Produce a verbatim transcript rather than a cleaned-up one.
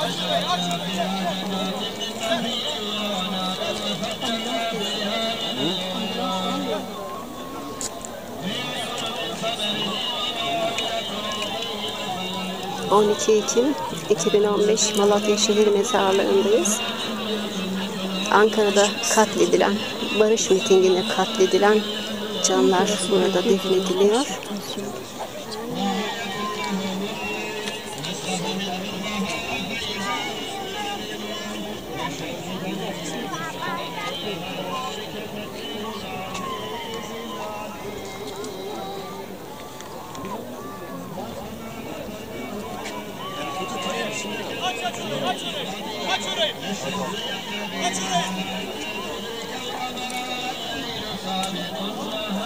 on iki Ekim iki bin on beş Malatya Şehir Mezarlığı'ndayız. Ankara'da katledilen, barış mitinginde katledilen canlar burada defnediliyor. Aç aç orayı, aç orayı, aç orayı, aç orayı.